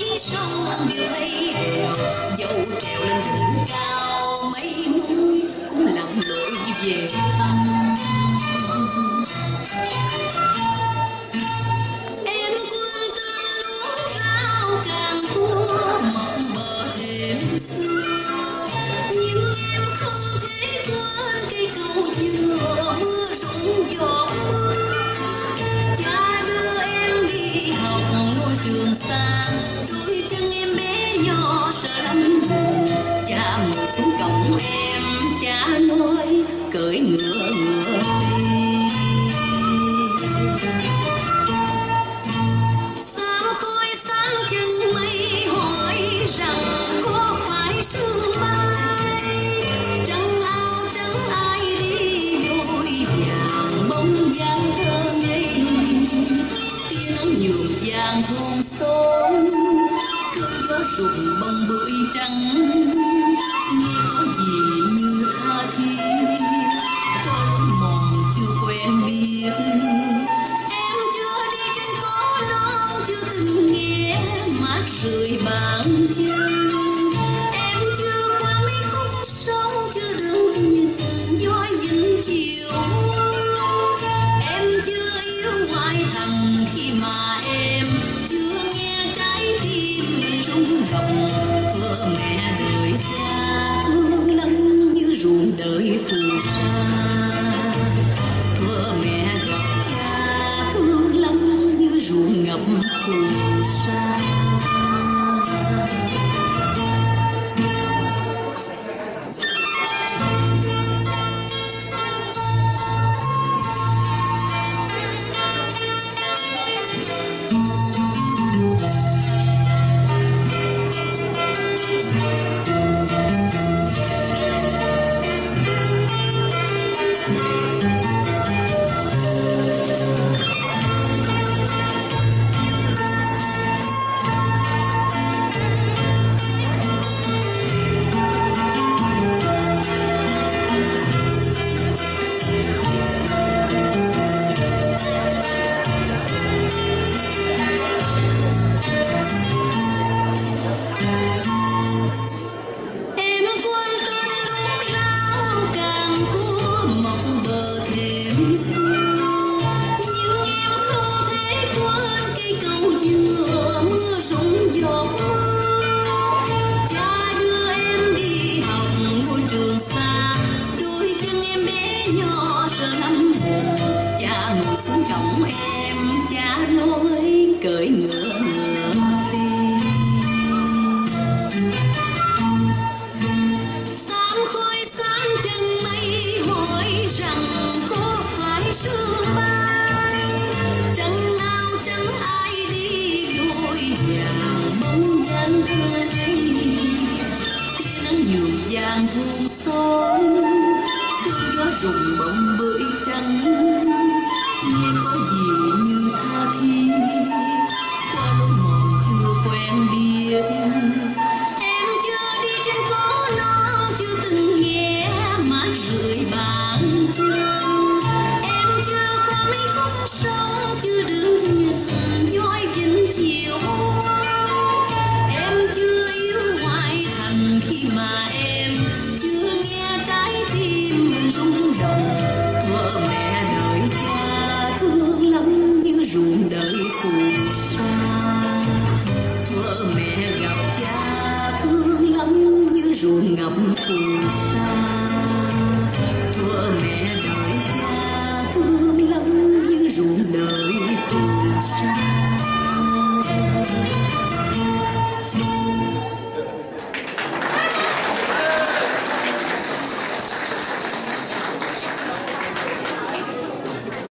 sông điều thấy dẫu trèo lên đỉnh cao mấy núi cũng lặn lội về thăm. Em quân ta lúa rau càng thua mộng bờ đêm xưa, nhưng em không thể quên cây cầu dừa mưa rụng giọt mưa. Cha đưa em đi học ngôi trường xa, đôi chân em bé nhỏ sợ lắm. Cha ngồi xuống cổng em, cha nói cưỡi ngựa ngựa đi. Sao khói sáng chân mây hỏi rằng có phải sương mai, trăng ao trắng ai đi đôi vàng bóng dáng thơ ngây. Tia nắng nhuộm vàng thôn xóm, cơn gió rụng bông bụi trắng. Nghe có gì như tha thiết, có lối mòn chưa quen biết. Em chưa đi trên phố non, chưa từng nghe mát rượi bàn chân. Em chưa qua mấy khúc sông, chưa được nhìn gió vĩnh chiều. Em chưa yêu ngoại thành khi mà em chưa nghe trái tim rung động. Thưa mẹ đợi cha thương lắm như ruộng đợi phù sa. Thưa mẹ gặp cha thương lắm như ruộng ngập phù sa. Cưỡi ngựa ngựa đi. Xám khói sáng chân mây hỏi rằng có phải sương mai, trăng ao trắng ai đi đôi vàng bóng dáng thơ ngây. Tia nắng nhuộm vàng thôn xóm, cơn gió rụng bông bưởi trắng. Nghe có gì như tha thiết, qua lối mòn chưa quen biết. Em chưa đi trên phố non, chưa từng nghe mát rượi bàn chân. Em chưa qua mấy khúc sông, chưa được nhìn gió vĩnh chiều. Em chưa yêu ngoại thành khi mà em chưa nghe trái tim rung động. Thuở mẹ đợi cha thương lắm như ruộng đợi phù sa. Thuở mẹ gặp cha thương lắm như ruộng ngập